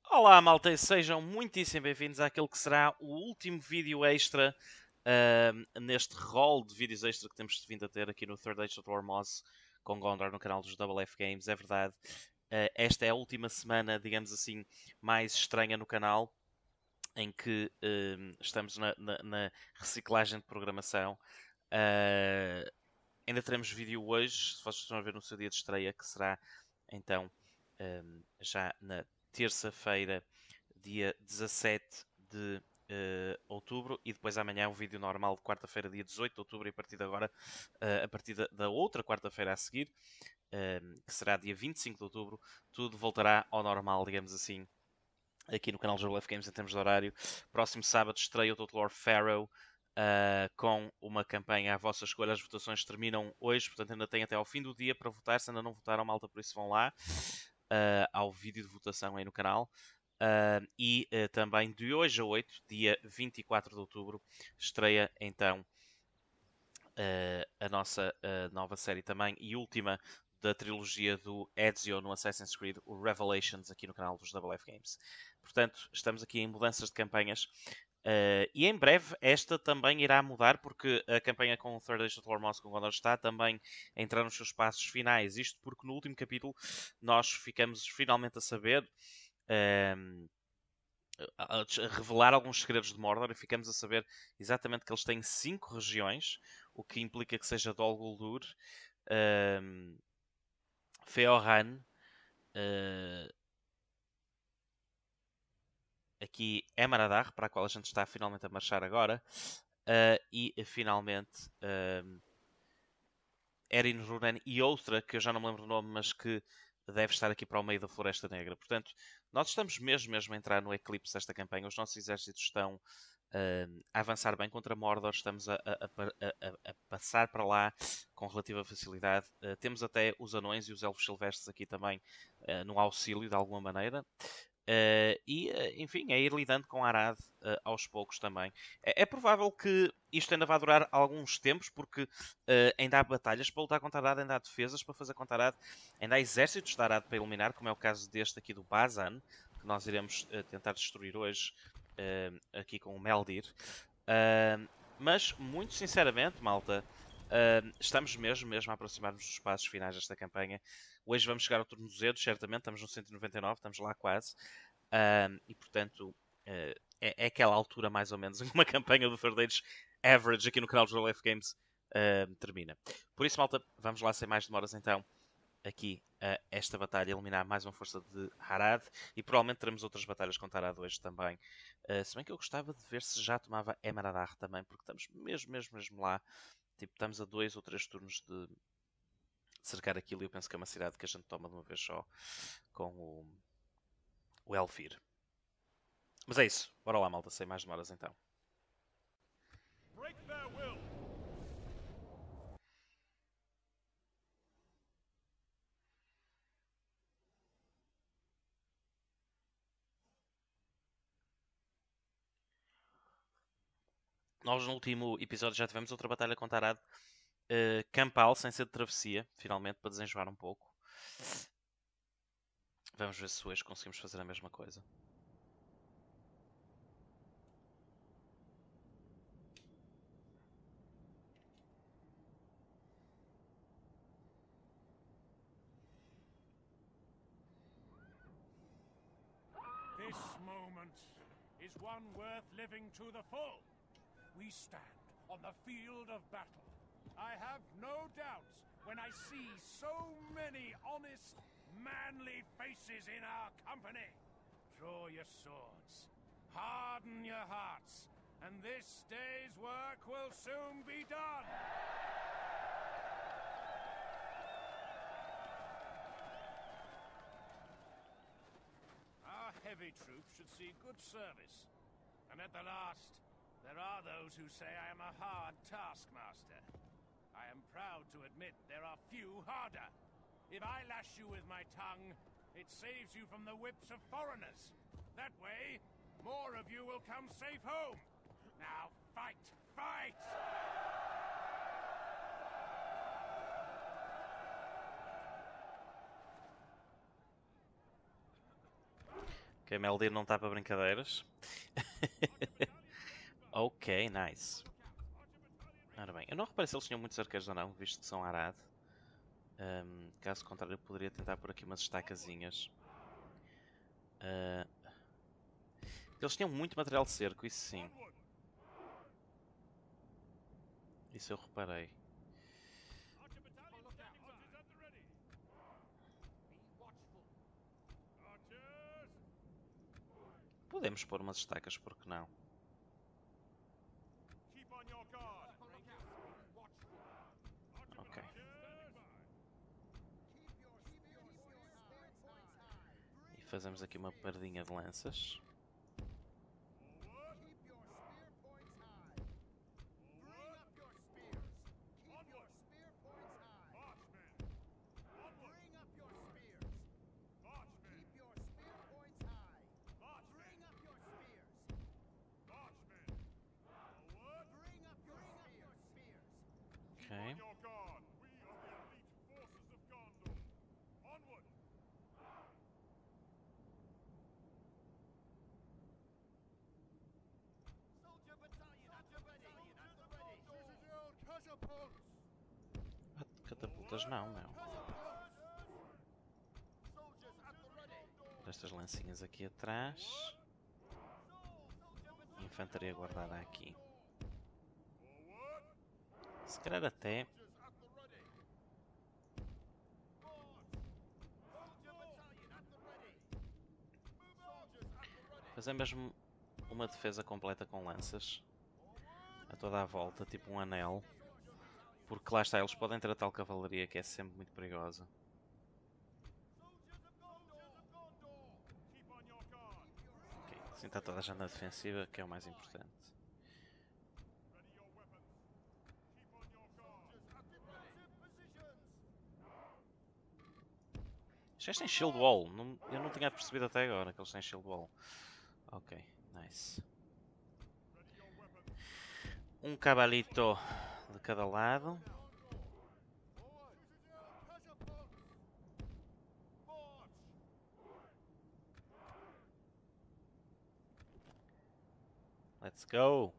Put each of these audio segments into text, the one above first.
Olá malta, e sejam muitíssimo bem-vindos àquele que será o último vídeo extra neste rol de vídeos extra que temos vindo a ter aqui no Third Age of War Moss com Gondor no canal dos Double F Games. É verdade, esta é a última semana, digamos assim, mais estranha no canal, em que estamos na reciclagem de programação. Ainda teremos vídeo hoje, se vocês estão a ver no seu dia de estreia, que será então já na terça-feira, dia 17 de outubro, e depois amanhã um vídeo normal de quarta-feira, dia 18 de outubro, e a partir de agora, a partir da outra quarta-feira a seguir, que será dia 25 de outubro, tudo voltará ao normal, digamos assim, aqui no canal do F Games em termos de horário. Próximo sábado estreia o Total War Pharaoh, com uma campanha à vossa escolha. As votações terminam hoje, portanto ainda tem até ao fim do dia para votar. Se ainda não votaram, malta, por isso vão lá ao vídeo de votação aí no canal. Também de hoje a 8, dia 24 de outubro, estreia então a nossa nova série também e última da trilogia do Ezio no Assassin's Creed, o Revelations, aqui no canal dos Double F Games. Portanto, estamos aqui em mudanças de campanhas. E em breve esta também irá mudar, porque a campanha com o Third Age of War Moss com Gondor está também a entrar nos seus passos finais. Isto porque no último capítulo nós ficamos finalmente a saber, a revelar alguns segredos de Mordor, e ficamos a saber exatamente que eles têm 5 regiões, o que implica que seja Dol Guldur, Feorhan, aqui Emaradar, para a qual a gente está finalmente a marchar agora, e finalmente Erin Runen e outra que eu já não me lembro do nome, mas que deve estar aqui para o meio da Floresta Negra. Portanto, nós estamos mesmo a entrar no eclipse desta campanha. Os nossos exércitos estão a avançar bem contra Mordor, estamos a passar para lá com relativa facilidade. Temos até os anões e os elfos silvestres aqui também no auxílio de alguma maneira. Enfim, é ir lidando com Arad aos poucos também. É provável que isto ainda vá durar alguns tempos, porque ainda há batalhas para lutar contra Arad, ainda há defesas para fazer contra Arad, ainda há exércitos de Arad para eliminar, como é o caso deste aqui do Bazan, que nós iremos tentar destruir hoje aqui com o Meldir. Mas, muito sinceramente, malta, estamos mesmo a aproximar-nos dos passos finais desta campanha. Hoje vamos chegar ao turno 200, certamente, estamos no 199, estamos lá quase. E portanto, é aquela altura mais ou menos em que uma campanha do Third Age Average aqui no canal do F Games termina. Por isso, malta, vamos lá sem mais demoras então. Aqui esta batalha, eliminar mais uma força de Harad, e provavelmente teremos outras batalhas contra Harad hoje também. Se bem que eu gostava de ver se já tomava Emaradar também, porque estamos mesmo lá. Tipo, estamos a 2 ou 3 turnos de cercar aquilo, e eu penso que é uma cidade que a gente toma de uma vez só com o Elfir. Mas é isso, bora lá, malta, sem mais demoras então. Nós no último episódio já tivemos outra batalha contra Arad, campal, sem ser de travessia, finalmente, para desenjoar um pouco. Vamos ver se hoje conseguimos fazer a mesma coisa. This moment is one worth living to the full. We stand on the field of battle. I have no doubts when I see so many honest, manly faces in our company. Draw your swords, harden your hearts, and this day's work will soon be done. Our heavy troops should see good service. And at the last, there are those who say I am a hard taskmaster. I am proud to admit there are few harder. If I lash you with my tongue, it saves you from the whips of foreigners. That way, more of you will come safe home. Now fight, fight! Ok, Meldir não está para brincadeiras. Ok, nice. Ora bem, eu não reparei se eles tinham muitos arqueiros ou não, visto que são Arad. Caso contrário, eu poderia tentar por aqui umas estacazinhas. Eles tinham muito material de cerco, isso sim. Isso eu reparei. Podemos pôr umas estacas, porque não? Ok. E fazemos aqui uma pardinha de lanças. Ok. Catapultas não, meu. Estas lancinhas aqui atrás. Infantaria guardada aqui. Se calhar até... fazer mesmo uma defesa completa com lanças. A toda a volta, tipo um anel. Porque lá está, eles podem ter a tal cavalaria que é sempre muito perigosa. Ok, assim está toda a gente na defensiva, que é o mais importante. Estes têm shield wall. Eu não tinha percebido até agora que eles têm shield wall. Ok, nice. Um cabalito de cada lado. Let's go!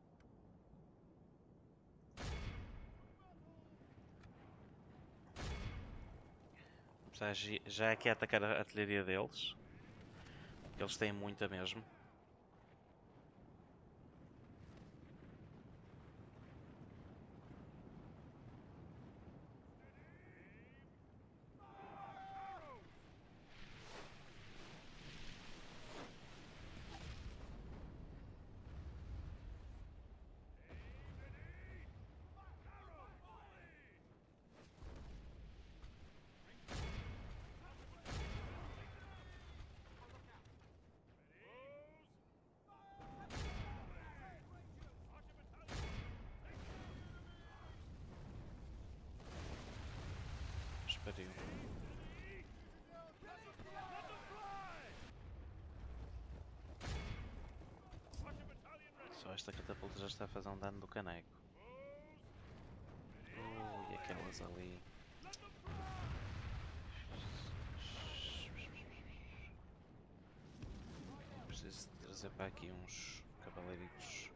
Começar já aqui a atacar a artilharia deles. Porque eles têm muita mesmo. Espere. Só esta catapulta já está a fazer um dano do caneco. E aquelas ali. Preciso trazer para aqui uns cavaleiritos.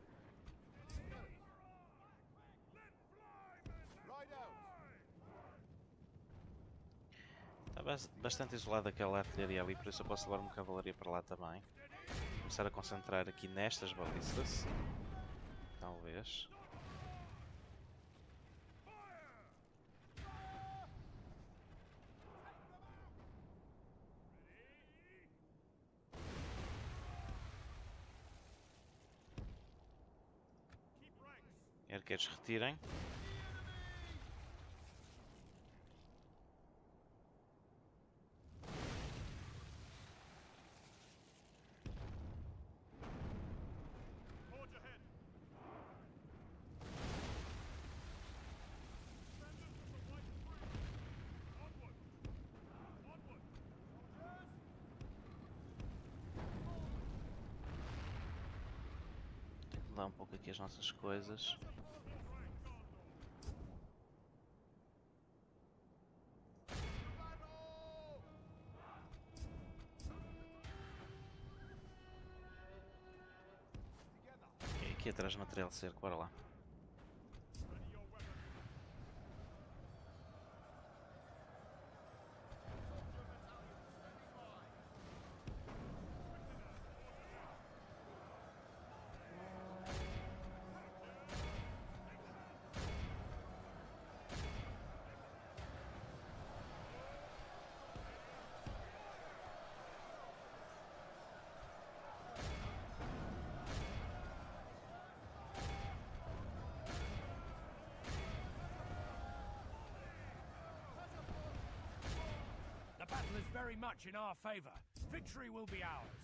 Está bastante isolada aquela artilharia ali, por isso eu posso levar uma cavalaria para lá também. Começar a concentrar aqui nestas balistas. Talvez. Arqueiros retirem. Tenho que mudar um pouco aqui as nossas coisas. aqui atrás de material de cerco, bora lá. The battle is very much in our favor. Victory will be ours.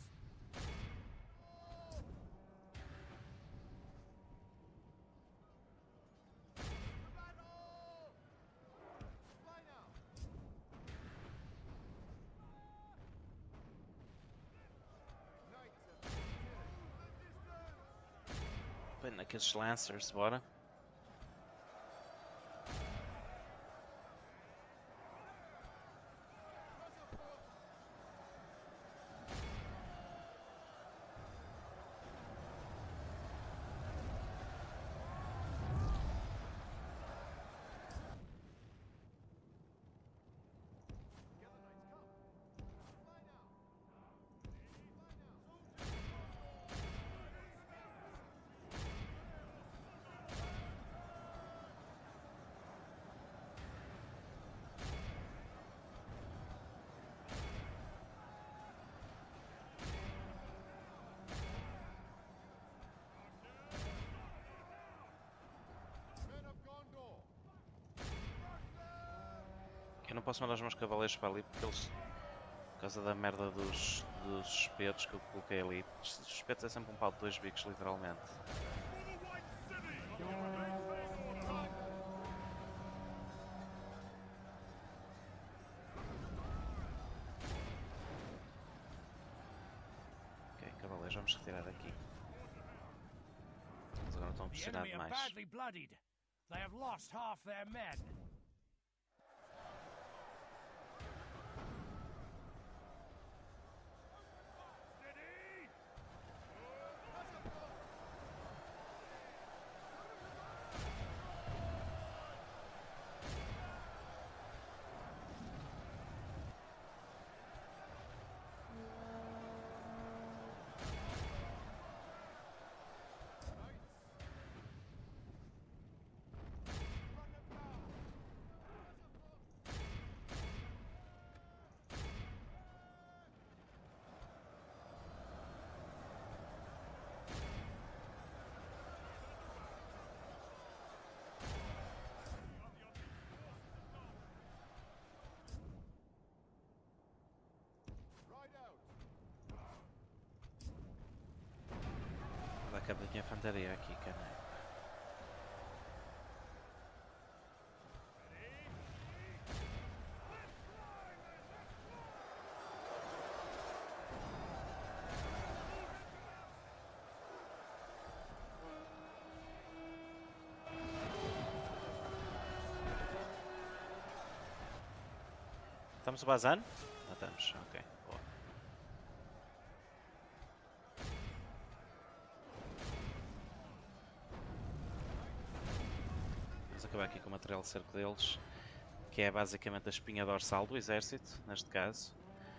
Bem, naqueles Lancers, bora. Eu não posso mandar os meus cavaleiros para ali porque eles... Por causa da merda dos espetos que eu coloquei ali. Os espetos é sempre um pau de dois bicos, literalmente. Ok, cavaleiros, vamos retirar aqui. Eles agora estão a pressionar demais. They have lost half their men. Vai acabar a infantaria aqui, caralho. Estamos vazando? Ah, estamos, ok, boa. Vamos acabar aqui com o material de cerco deles, que é basicamente a espinha dorsal do exército, neste caso.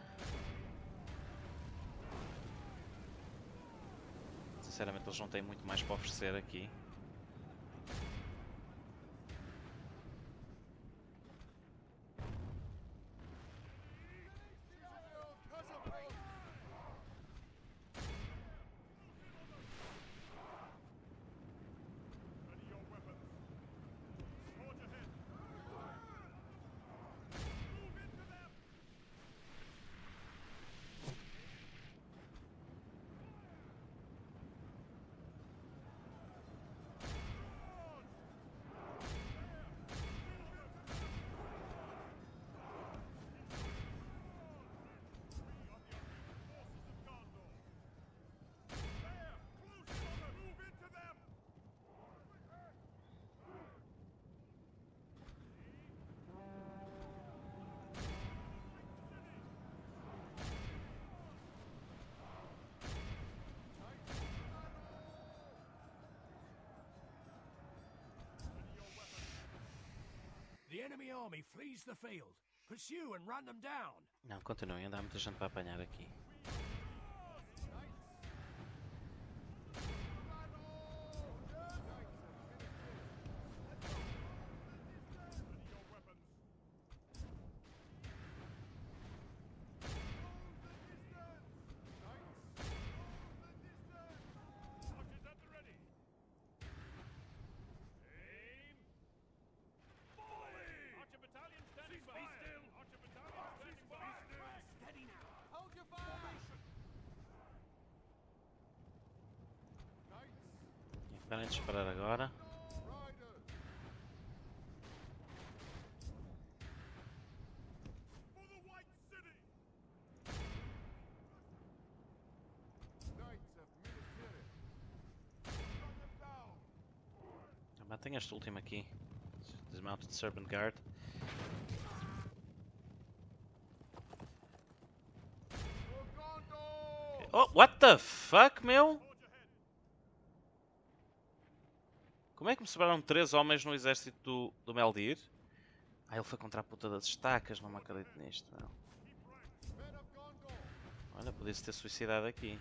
Sinceramente eles não têm muito mais para oferecer aqui. The enemy army flees the field. Pursue and run them down. Não, continuem, ainda há muita gente para apanhar aqui. Parem de disparar agora. Matem este último aqui. Dismounted Serpent Guard. Okay. Oh, what the fuck, meu? Como é que me sobraram 3 homens no exército do Meldir? Ah, ele foi contra a puta das estacas, não me acredito nisto, não. Olha, podia-se ter suicidado aqui.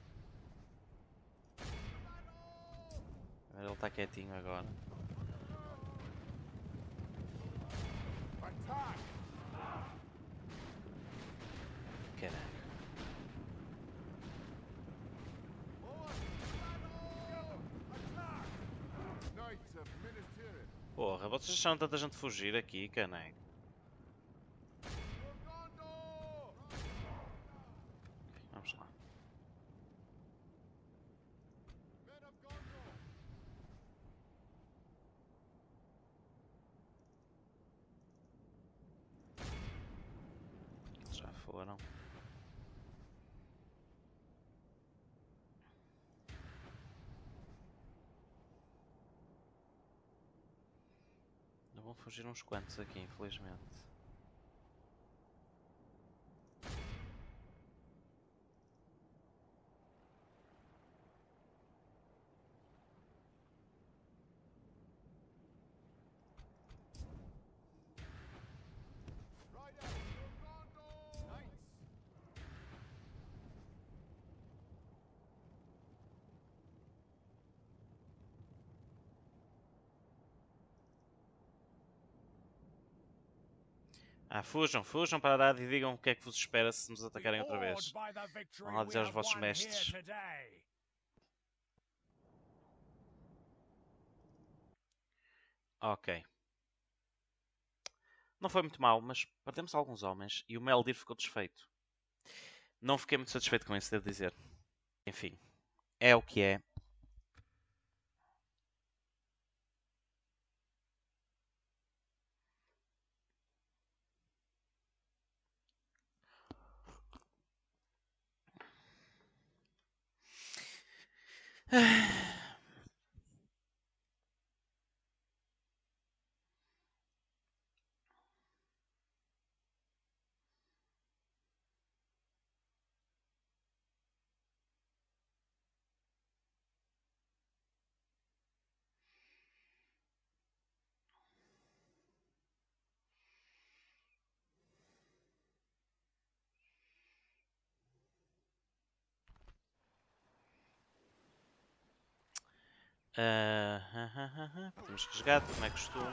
Ele está quietinho agora. Caralho. Porra, vocês deixaram tanta gente fugir aqui, caneco. Vamos lá. Eles já foram. Vão fugir uns quantos aqui, infelizmente. Ah, fujam, fujam para a Arad e digam o que é que vos espera se nos atacarem outra vez. Vão lá dizer aos vossos mestres. Ok. Não foi muito mal, mas perdemos alguns homens e o Meldir ficou desfeito. Não fiquei muito satisfeito com isso, devo dizer. Enfim, é o que é. Temos resgate, como é costume.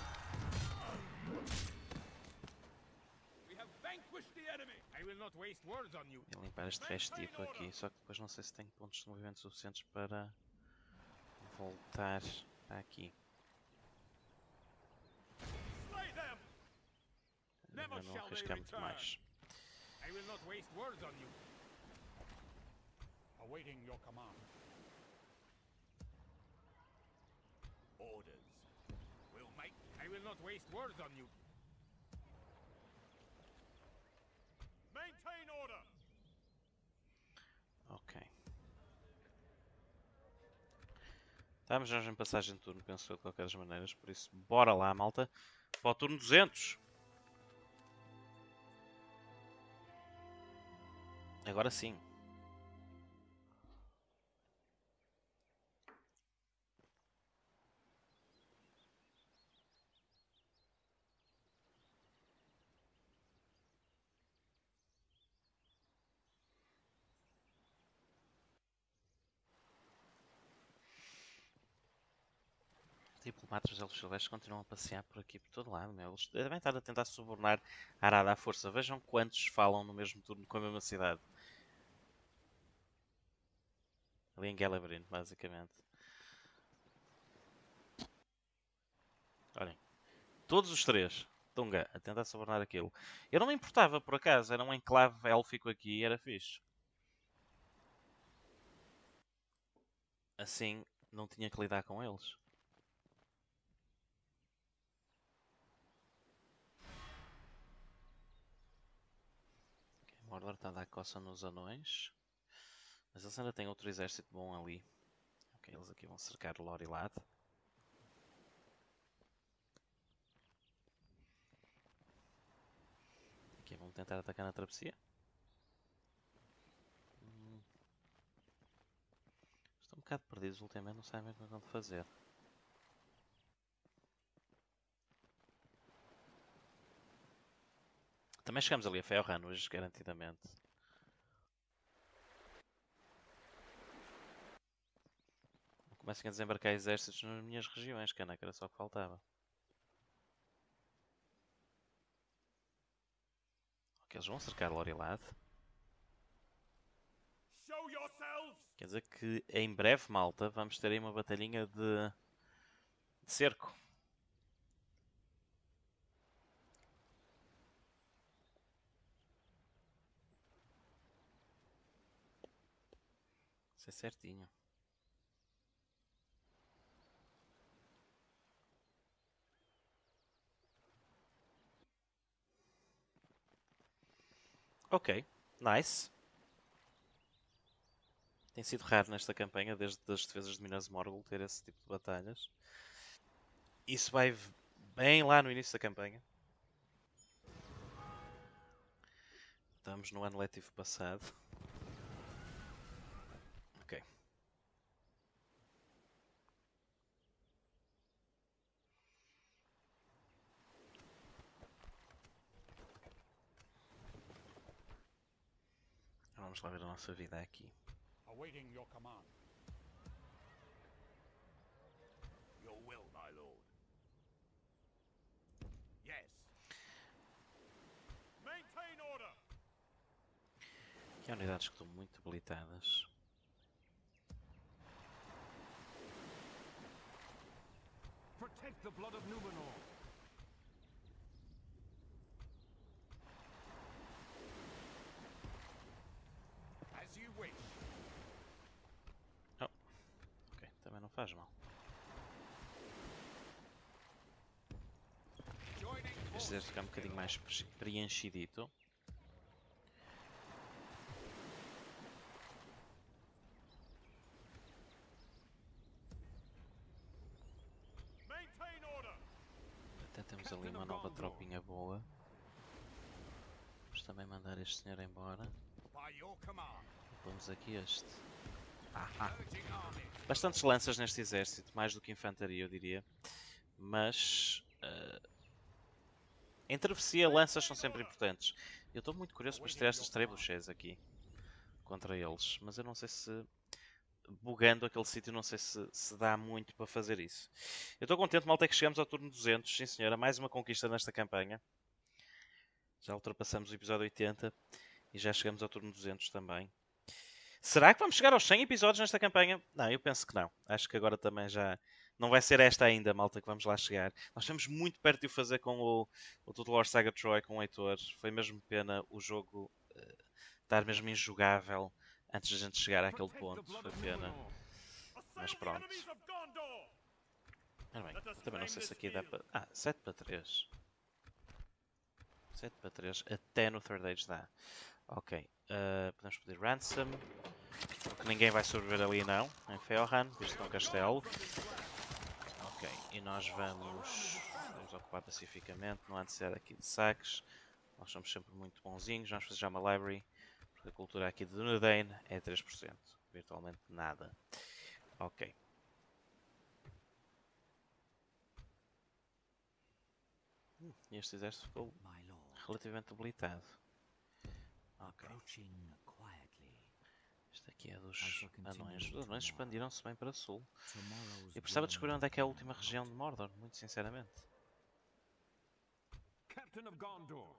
E limpar este restito aqui, só que depois não sei se tenho pontos de movimento suficientes para voltar para aqui. Não arriscar muito mais. Awaiting your command. Orders. We'll make. I will not waste words on you. Maintain order. Ok. Estamos já em passagem de turno, penso eu, de qualquer das maneiras, por isso bora lá, malta, para o turno 200. Agora sim. Diplomatas dos Elfos Silvestres continuam a passear por aqui por todo lado, meu. Eles devem estar a tentar subornar a Arada à força. Vejam quantos falam no mesmo turno com a mesma cidade. Ali em Gelebrin, basicamente. Olhem, todos os três. Tunga, a tentar subornar aquilo. Eu não me importava, por acaso. Era um enclave élfico aqui e era fixe. Assim, não tinha que lidar com eles. Okay, Mordor está a dar coça nos anões. Mas eles ainda têm outro exército bom ali. Ok, eles aqui vão cercar Lorilad. Aqui vão tentar atacar na travessia. Estão um bocado perdidos ultimamente, não sabem o que vão fazer. Também chegamos ali a Feorran hoje, garantidamente. Comecem a desembarcar exércitos nas minhas regiões, que era só o que faltava. Ok, eles vão cercar Lorilad. Quer dizer que em breve, malta, vamos ter aí uma batalhinha de cerco. Isso é certinho. Ok, nice. Tem sido raro nesta campanha, desde as defesas de Minas Morgul, ter esse tipo de batalhas. Isso vai bem lá no início da campanha. Estamos no ano letivo passado. Ok. Vamos lá ver a nossa vida aqui. Awaiting your command. Your will, my lord. Yes. Maintain order. Aqui há unidades que estão muito habilitadas. Protect the blood of Numenor. As you wish. Oh, ok, também não faz mal. Este deve ficar um bocadinho mais preenchidito. Até temos ali uma nova tropinha boa. Vamos também mandar este senhor embora. Vamos aqui este. Bastantes lanças neste exército, mais do que infantaria eu diria. Mas em travessia lanças são sempre importantes. Eu estou muito curioso para ter estas trebuchets aqui contra eles, mas eu não sei se bugando aquele sítio, não sei se dá muito para fazer isso. Eu estou contente, malta, que chegamos ao turno 200. Sim senhora, mais uma conquista nesta campanha. Já ultrapassamos o episódio 80 e já chegamos ao turno 200 também. Será que vamos chegar aos 100 episódios nesta campanha? Não, eu penso que não. Acho que agora também já... Não vai ser esta ainda, malta, que vamos lá chegar. Nós estamos muito perto de o fazer com o Total War Saga Troy, com o Heitor. Foi mesmo pena o jogo estar mesmo injogável antes de a gente chegar àquele ponto. Foi pena. Mas pronto. Ora bem, também não sei se aqui dá para... 7 para 3. 7 para 3. Até no Third Age dá. Ok. Podemos pedir ransom. Porque ninguém vai sobreviver ali não. Em Feorran, visto que é um castelo. Ok. E nós vamos ocupar pacificamente. Não há necessidade aqui de saques. Nós somos sempre muito bonzinhos. Vamos fazer já uma library. Porque a cultura aqui de Dunedain é 3%. Virtualmente nada. Ok. E este exército ficou relativamente habilitado. Ok. Isto aqui é dos anões. Os anões expandiram-se bem para sul. Eu precisava descobrir onde é que é a última região de Mordor, muito sinceramente. Captain of Gondor.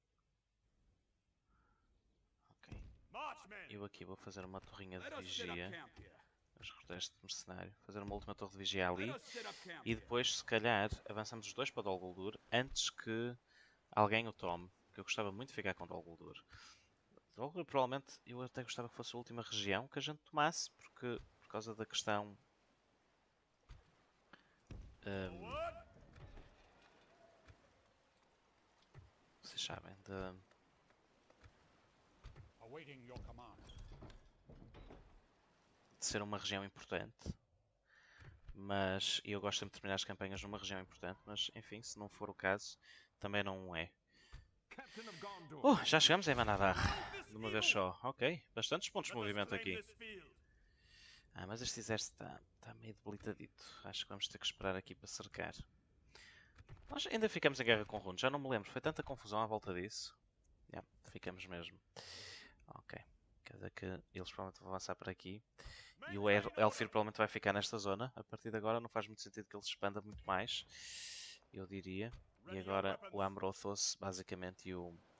Ok. Eu aqui vou fazer uma torrinha de vigia. Vamos recrutar este mercenário. Fazer uma última torre de vigia ali. E depois, se calhar, avançamos os dois para Dol Guldur antes que alguém o tome. Que eu gostava muito de ficar com Dol Guldur. Dol Guldur, provavelmente, eu até gostava que fosse a última região que a gente tomasse. Porque, por causa da questão... vocês sabem, de ser uma região importante. Mas eu gosto sempre de terminar as campanhas numa região importante. Mas, enfim, se não for o caso, também não é. Já chegamos em Manadar. De uma vez só. Ok, bastantes pontos de movimento aqui. Mas este exército está meio debilitadito. Acho que vamos ter que esperar aqui para cercar. Nós ainda ficamos em guerra com Rune. Já não me lembro. Foi tanta confusão à volta disso. Ficamos mesmo. Ok. Quer dizer que eles provavelmente vão avançar para aqui. E o Elfir provavelmente vai ficar nesta zona. A partir de agora não faz muito sentido que ele se expanda muito mais. Eu diria. E agora o Amrothos, basicamente,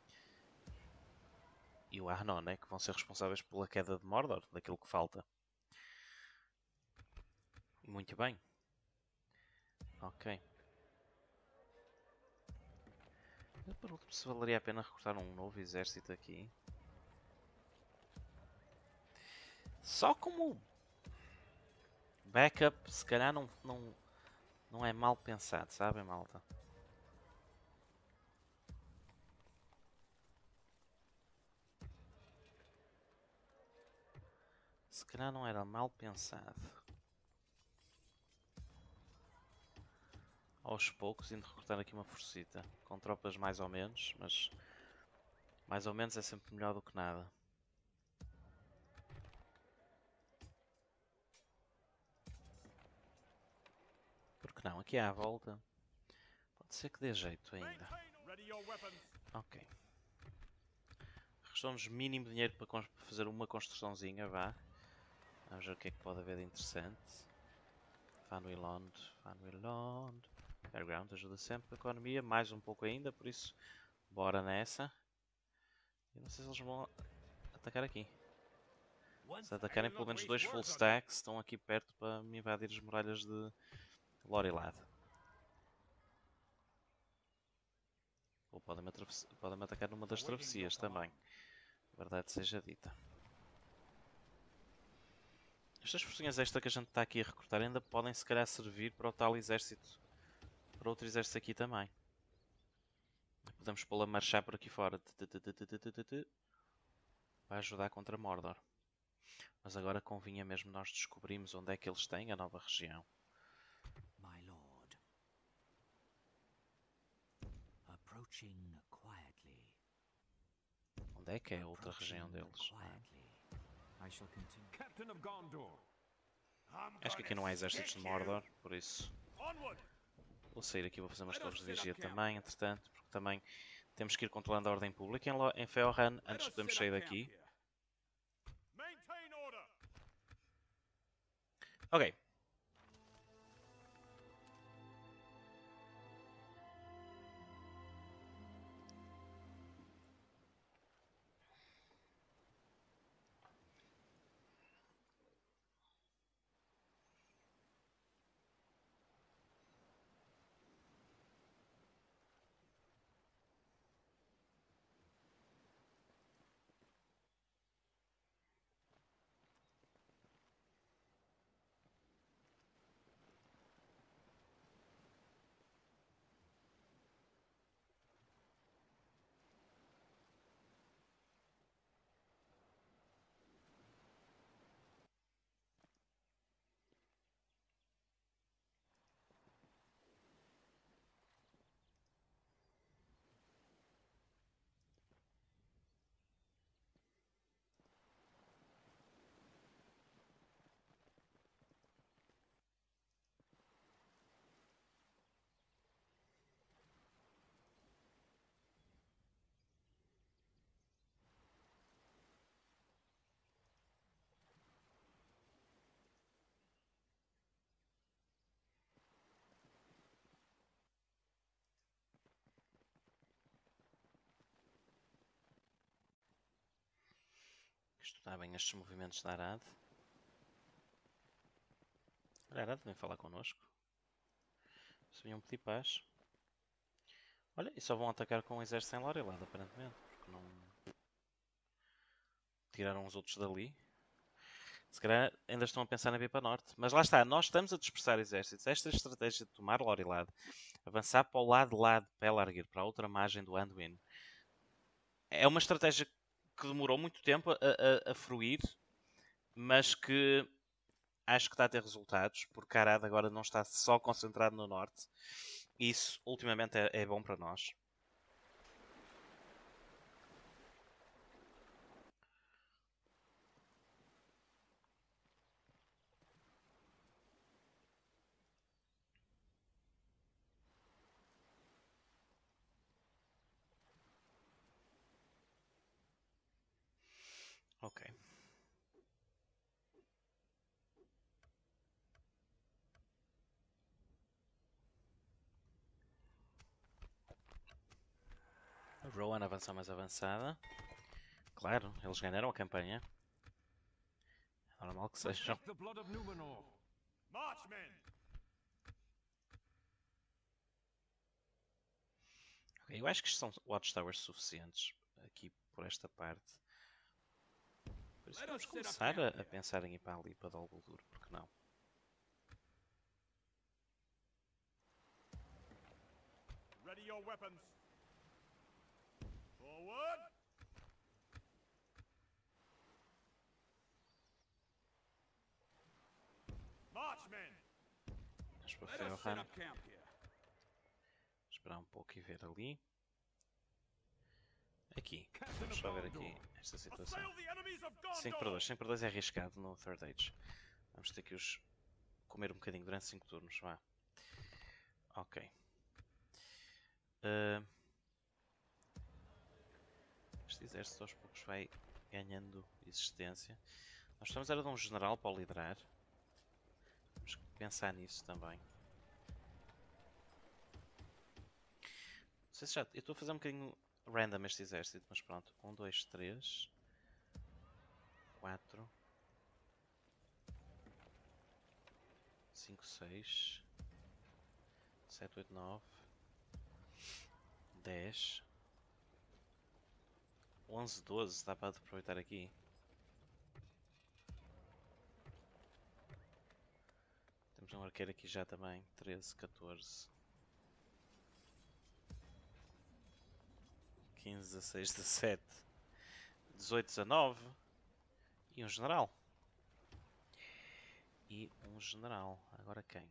e o Arnon, né, que vão ser responsáveis pela queda de Mordor, daquilo que falta. Muito bem. Ok. Por último, se valeria a pena recrutar um novo exército aqui. Só como backup, se calhar não é mal pensado, sabem, malta? Se calhar não era mal pensado. Aos poucos, indo recrutar aqui uma forcita. Com tropas mais ou menos, mas mais ou menos é sempre melhor do que nada. Porque não? Aqui à volta. Pode ser que dê jeito ainda. Ok. Restou-nos mínimo dinheiro para fazer uma construçãozinha, vá. Vamos ver o que é que pode haver de interessante. Fanwilond. Fairground ajuda sempre a economia, mais um pouco ainda, por isso bora nessa. Eu não sei se eles vão atacar aqui. Se atacarem pelo menos 2 full stacks, estão aqui perto para me invadir as muralhas de Lorilad. Ou podem-me atacar numa das travessias também. Verdade seja dita. Estas forcinhas extra que a gente está aqui a recrutar ainda podem se calhar servir para o tal exército. Para outro exército aqui também. Podemos pô-la a marchar por aqui fora. Vai ajudar contra Mordor. Mas agora convinha mesmo nós descobrirmos onde é que eles têm a nova região. My lord. Approaching quietly. Onde é que é a outra região deles? Captain of Gondor. Acho que aqui não há exércitos de Mordor, por isso vou sair aqui, vou fazer umas torres de vigia também, entretanto, porque também temos que ir controlando a ordem pública em Feorhan antes de podermos sair daqui. Ok. Estudar bem estes movimentos da Arad. Olha, Arad vem falar connosco. Se vinham pedir paz. Olha, e só vão atacar com um exército sem Lorelad, aparentemente. Porque não... tiraram os outros dali. Se calhar ainda estão a pensar na vir para norte. Mas lá está, nós estamos a dispersar exércitos. Esta estratégia de tomar Lorelad, avançar para o lado de lá de Pelargir, para a outra margem do Anduin, é uma estratégia que demorou muito tempo a fruir, mas que acho que está a ter resultados, porque Arad agora não está só concentrado no norte. E isso, ultimamente, é bom para nós. Ok. A Rowan avança mais avançada. Claro, eles ganharam a campanha. É normal que sejam. Protect the blood of Numenor. Marchmen! Ok, eu acho que isto são watchtowers suficientes aqui por esta parte. Por isso vamos começar a pensar em ir para ali, para Dol Guldur, porque não? Ready your weapons. Forward! Marchmen! Vamos para Ferrohan. Esperar um pouco e ver ali. Aqui. Vamos só ver aqui esta situação. Assail the enemies of Gondor! 5x2. 5x2 é arriscado no Third Age. Vamos ter que os comer um bocadinho durante 5 turnos. Vá. Ok. Este exército aos poucos vai ganhando existência. Nós estamos era de um general para o liderar. Temos que pensar nisso também. Não sei se já... Eu estou a fazer um bocadinho random este exército, mas pronto. 1, 2, 3... 4... 5, 6... 7, 8, 9... 10... 11, 12, dá para aproveitar aqui. Temos um arqueiro aqui já também. 13, 14... 15, 16, 17... 18, 19... E um general. E um general. Agora quem?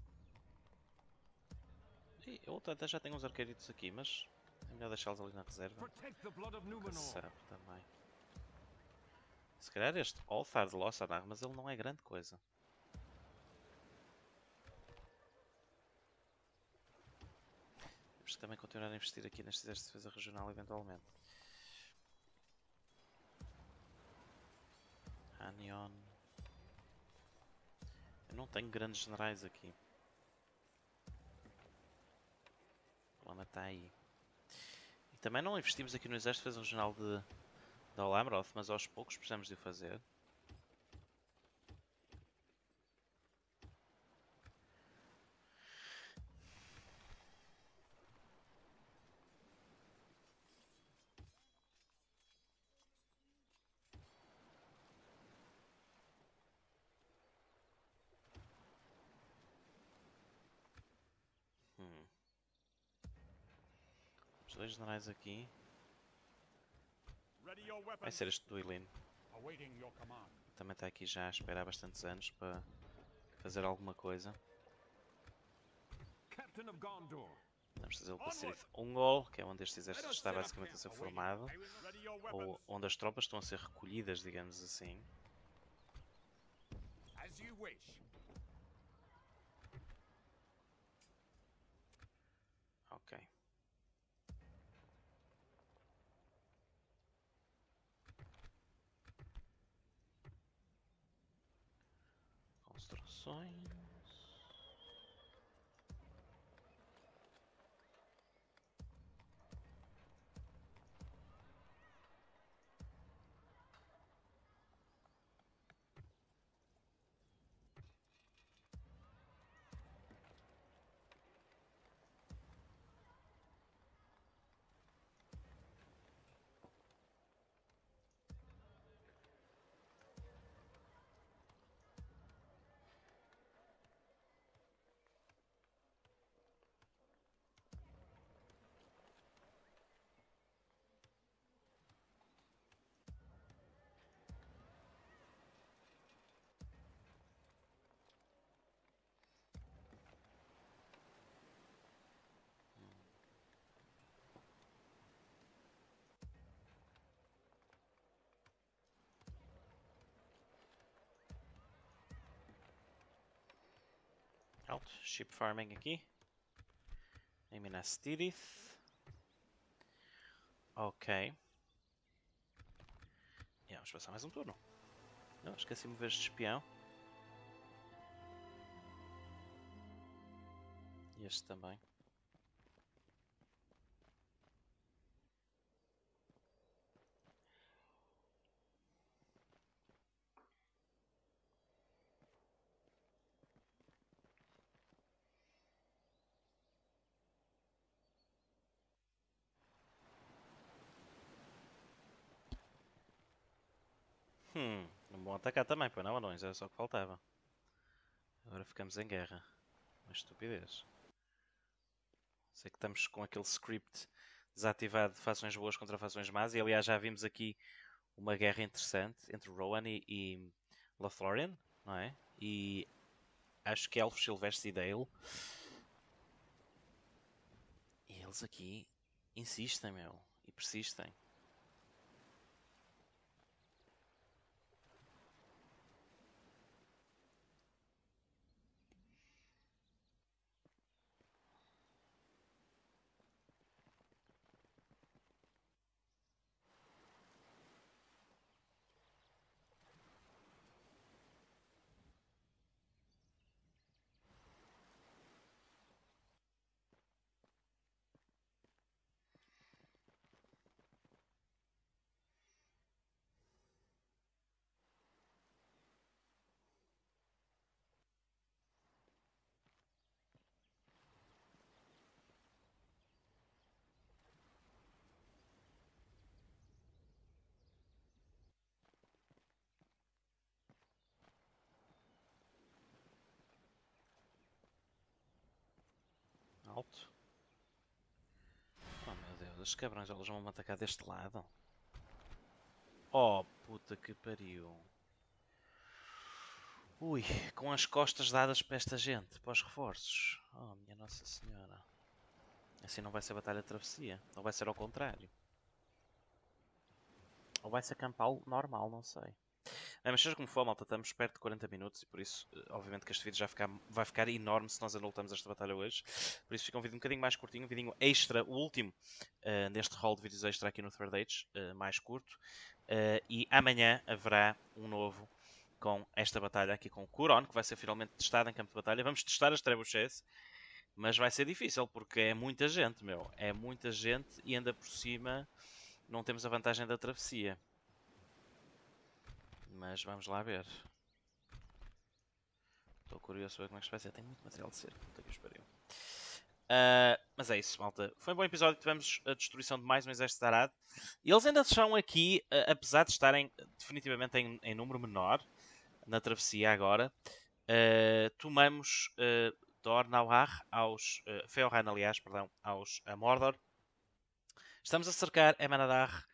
E eu até já tenho uns arqueiritos aqui, mas é melhor deixá-los ali na reserva. Protect the blood of Nunca se Numenor! sabe também. Se calhar este Althar de Lothar, mas ele não é grande coisa. Temos que também continuar a investir aqui neste exército de defesa regional eventualmente. Anion. Eu não tenho grandes generais aqui. O problema está aí. E também não investimos aqui no exército de defesa regional de Olamroth, mas aos poucos precisamos de o fazer. Os dois generais aqui. Ready your Vai weapons. ser este Duilin. Awaiting your command. Também está aqui já a esperar há bastantes anos para fazer alguma coisa. Captain of Gondor. Vamos fazê-lo para Sirith Ungol, que é onde este exército está basicamente a ser formado. Ready your Ou weapons. onde as tropas estão a ser recolhidas, digamos assim. As you wish. Ok. Construções. Pronto, sheep farming aqui. Em Minas Tirith. Ok. E vamos passar mais um turno. Não, esqueci-me de ver este espião. E este também. Não vão atacar também, pois não, anões, era só o que faltava. Agora ficamos em guerra. Uma estupidez. Sei que estamos com aquele script desativado de fações boas contra fações más. E aliás já vimos aqui uma guerra interessante entre Rohan e Lothlorien, não é? E acho que Elfos Silvestres e Dale. E eles aqui insistem, meu. E persistem. Alto. Oh meu Deus, os cabrões eles vão me atacar deste lado. Oh puta que pariu. Ui, com as costas dadas para esta gente, para os reforços. Oh minha Nossa Senhora. Assim não vai ser batalha de travessia. Ou vai ser ao contrário. Ou vai ser campal normal, não sei. Mas seja como for, malta, estamos perto de 40 minutos e por isso, obviamente que este vídeo vai ficar enorme se nós anultamos esta batalha hoje. Por isso fica um vídeo um bocadinho mais curtinho, um vídeo extra, o último, neste haul de vídeos extra aqui no Third Age, mais curto. E amanhã haverá um novo com esta batalha aqui com o Curon, que vai ser finalmente testada em campo de batalha. Vamos testar as trebuchets, mas vai ser difícil porque é muita gente, meu. É muita gente e ainda por cima não temos a vantagem da travessia. Mas vamos lá ver. Estou curioso para ver como é que isto vai ser. Tem muito material de cerco. Puta que os pariu. Mas é isso, malta. Foi um bom episódio. Tivemos a destruição de mais um exército de Arad. E eles ainda estão aqui, apesar de estarem definitivamente em número menor na travessia agora. Tomamos Dor-Nauar aos... Feorhan, aliás, perdão, a Mordor. Estamos a cercar Emanadar.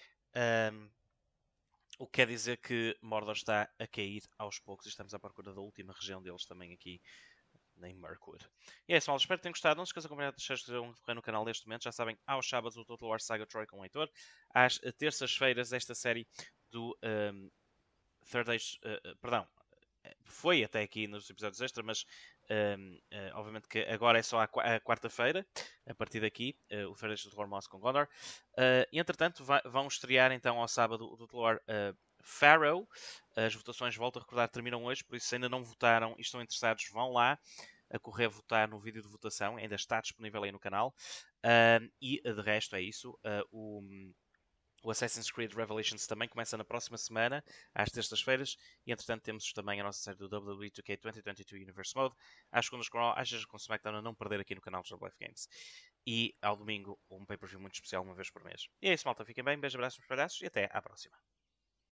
O que quer dizer que Mordor está a cair aos poucos e estamos à procura da última região deles também aqui em Mirkwood. E é isso, malta. Espero que tenham gostado. Não se esqueçam de acompanhar as que estão no canal neste momento. Já sabem, aos sábados o Total War Saga Troy com o Heitor. Às terças-feiras esta série do Third Age... perdão. Foi até aqui nos episódios extra, mas obviamente que agora é só a quarta-feira, a partir daqui, o Third Age do War Moss com Gondor. E entretanto, vão estrear então ao sábado o Total War Pharaoh. As votações, volto a recordar, terminam hoje, por isso se ainda não votaram e estão interessados, vão lá a correr votar no vídeo de votação, ainda está disponível aí no canal. E de resto é isso. O Assassin's Creed Revelations também começa na próxima semana, às terças-feiras, e entretanto temos também a nossa série do WWE 2K 2022 Universe Mode, às segundas com Raw, às vezes com SmackDown, a não perder aqui no canal dos Life Games. E ao domingo, um pay-per-view muito especial, uma vez por mês. E é isso, malta. Fiquem bem, beijos, abraços, palhaços e até à próxima.